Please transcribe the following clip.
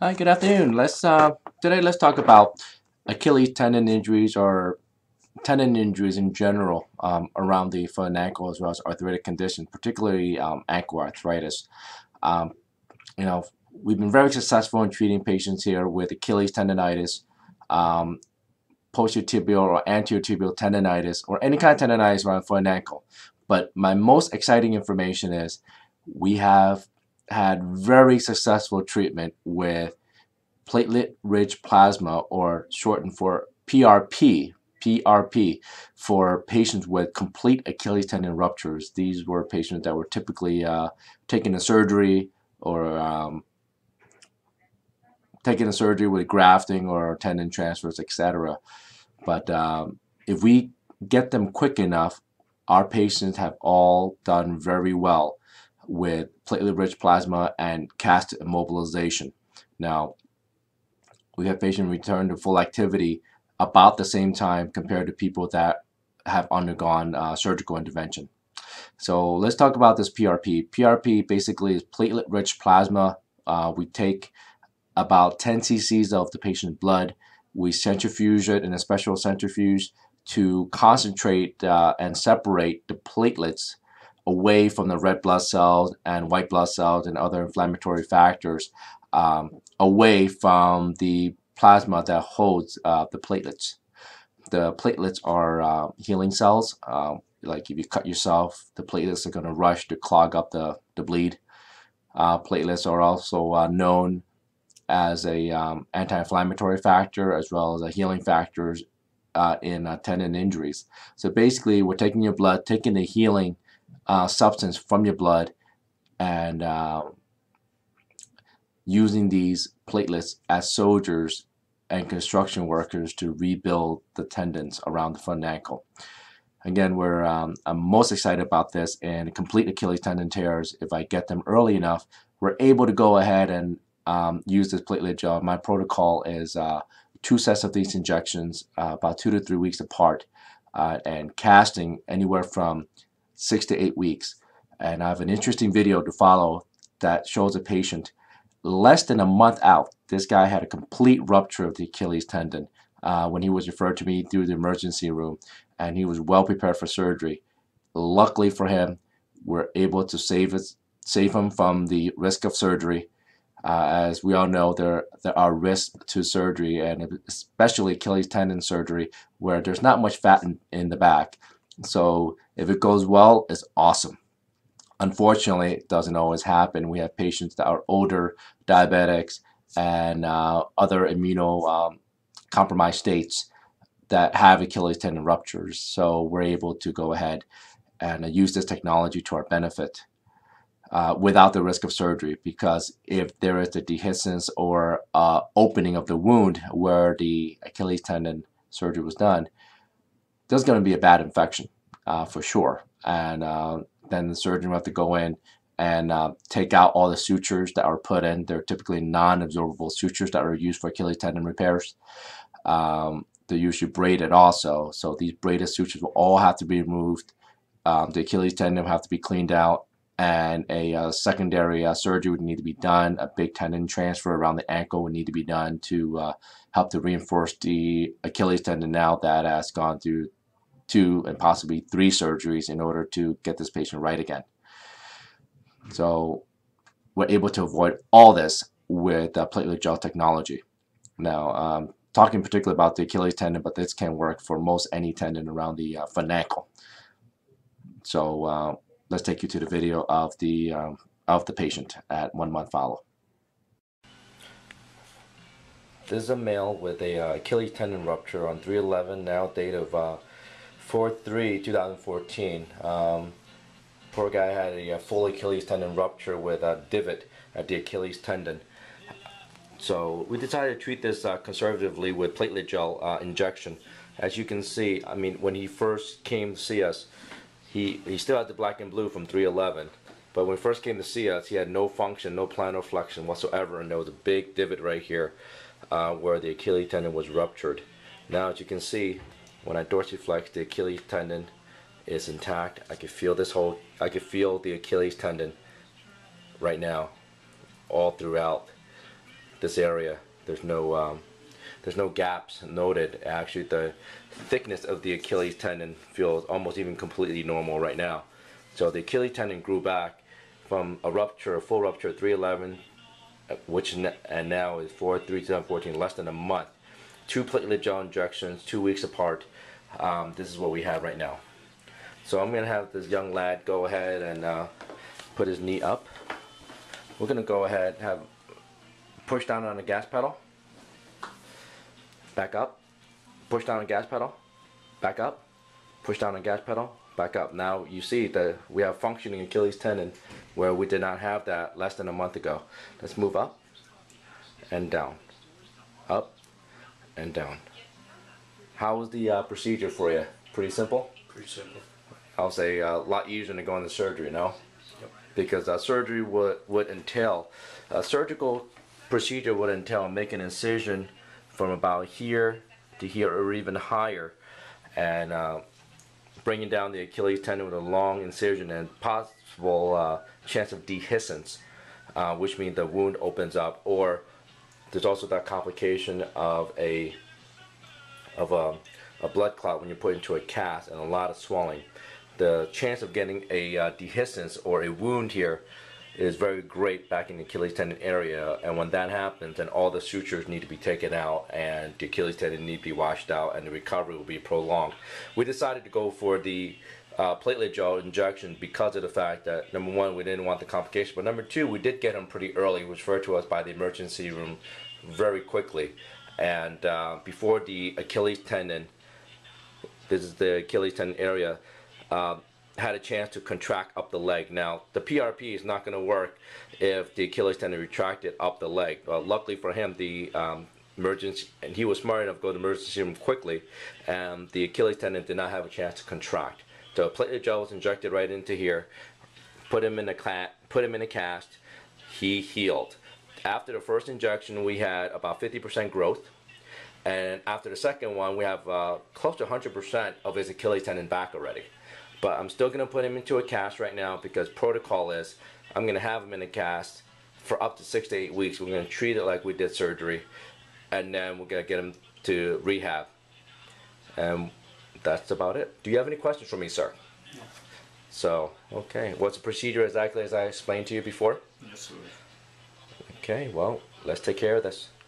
Hi, good afternoon. Let's talk about Achilles tendon injuries or tendon injuries in general around the foot and ankle, as well as arthritic conditions, particularly ankle arthritis. Um, you know, we've been very successful in treating patients here with Achilles tendonitis, um, posterior tibial or anterior tibial tendonitis, or any kind of tendonitis around foot and ankle. But my most exciting information is we have had very successful treatment with platelet-rich plasma, or shortened for PRP, for patients with complete Achilles tendon ruptures. These were patients that were typically taking a surgery or taking a surgery with grafting or tendon transfers, etc. But if we get them quick enough, our patients have all done very well with platelet-rich plasma and cast immobilization. Now, we have patients return to full activity about the same time compared to people that have undergone surgical intervention. So let's talk about this PRP. PRP basically is platelet-rich plasma. We take about 10 cc's of the patient's blood. We centrifuge it in a special centrifuge to concentrate and separate the platelets away from the red blood cells and white blood cells and other inflammatory factors, away from the plasma that holds the platelets. The platelets are healing cells. Like if you cut yourself, the platelets are going to rush to clog up the bleed. Platelets are also known as a anti-inflammatory factor, as well as a healing factors in tendon injuries. So basically, we're taking your blood, taking the healing substance from your blood, and using these platelets as soldiers and construction workers to rebuild the tendons around the foot and ankle. Again, I'm most excited about this, and complete Achilles tendon tears, if I get them early enough, we're able to go ahead and use this platelet gel. My protocol is 2 sets of these injections, about 2 to 3 weeks apart, and casting anywhere from 6 to 8 weeks. And I have an interesting video to follow that shows a patient less than a month out. This guy had a complete rupture of the Achilles tendon when he was referred to me through the emergency room, and he was well prepared for surgery. Luckily for him, we're able to save him from the risk of surgery. As we all know, there are risks to surgery, and especially Achilles tendon surgery, where there's not much fat in the back. So if it goes well, it's awesome. Unfortunately, it doesn't always happen. We have patients that are older, diabetics, and other immunocompromised states that have Achilles tendon ruptures. So we're able to go ahead and use this technology to our benefit without the risk of surgery, because if there is a dehiscence or opening of the wound where the Achilles tendon surgery was done, there's going to be a bad infection for sure. And then the surgeon will have to go in and take out all the sutures that are put in. They're typically non-absorbable sutures that are used for Achilles tendon repairs. They're usually braided also. So these braided sutures will all have to be removed. The Achilles tendon will have to be cleaned out, and a secondary surgery would need to be done. A big tendon transfer around the ankle would need to be done to help to reinforce the Achilles tendon now that has gone through 2 and possibly 3 surgeries in order to get this patient right again. So we're able to avoid all this with platelet gel technology. Now, talking particularly about the Achilles tendon, but this can work for most any tendon around the foot and ankle. So let's take you to the video of the patient at 1 month follow. This is a male with a Achilles tendon rupture on 3/11, now date of 4/3/2014. Poor guy had a full Achilles tendon rupture with a divot at the Achilles tendon. So we decided to treat this conservatively with platelet gel injection. As you can see, I mean, when he first came to see us, he still had the black and blue from 3/11. But when he first came to see us, he had no function, no plantar flexion whatsoever, and there was a big divot right here where the Achilles tendon was ruptured. Now, as you can see, when I dorsiflex, the Achilles tendon is intact. I can feel the Achilles tendon right now all throughout this area. There's no gaps noted. Actually, the thickness of the Achilles tendon feels almost even completely normal right now. So the Achilles tendon grew back from a rupture, a full rupture at 311, which and now is 4/3/2014, less than a month. 2 platelet gel injections, 2 weeks apart. This is what we have right now. So I'm going to have this young lad go ahead and put his knee up. We're going to go ahead and push down on the gas pedal. Back up. Push down on the gas pedal. Back up. Push down on the gas pedal. Back up. Now you see that we have functioning Achilles tendon where we did not have that less than a month ago. Let's move up and down. Up and down. How was the procedure for you? Pretty simple? Pretty simple. I'll say a lot easier than going to surgery, no? Yep. Because surgery would entail, a surgical procedure would entail making an incision from about here to here or even higher, and bringing down the Achilles tendon with a long incision and possible chance of dehiscence, which means the wound opens up, or there's also that complication of a blood clot when you put into a cast and a lot of swelling. The chance of getting a dehiscence or a wound here is very great back in the Achilles tendon area, and when that happens, then all the sutures need to be taken out and the Achilles tendon need to be washed out, and the recovery will be prolonged. We decided to go for the platelet gel injection because of the fact that, number one, we didn't want the complication, but number two, we did get them pretty early, referred to us by the emergency room very quickly. And before the Achilles tendon, this is the Achilles tendon area, had a chance to contract up the leg. Now, the PRP is not going to work if the Achilles tendon retracted up the leg. Luckily for him, the emergency, and he was smart enough to go to the emergency room quickly, and the Achilles tendon did not have a chance to contract. So platelet gel was injected right into here, put him in a cast. He healed. After the first injection, we had about 50% growth, and after the second one, we have close to 100% of his Achilles tendon back already. But I'm still going to put him into a cast right now because protocol is I'm going to have him in a cast for up to 6 to 8 weeks. We're going to treat it like we did surgery, and then we're going to get him to rehab. And that's about it. Do you have any questions for me, sir? No. So, okay. What's the procedure exactly as I explained to you before? Yes, sir. Okay, well, let's take care of this.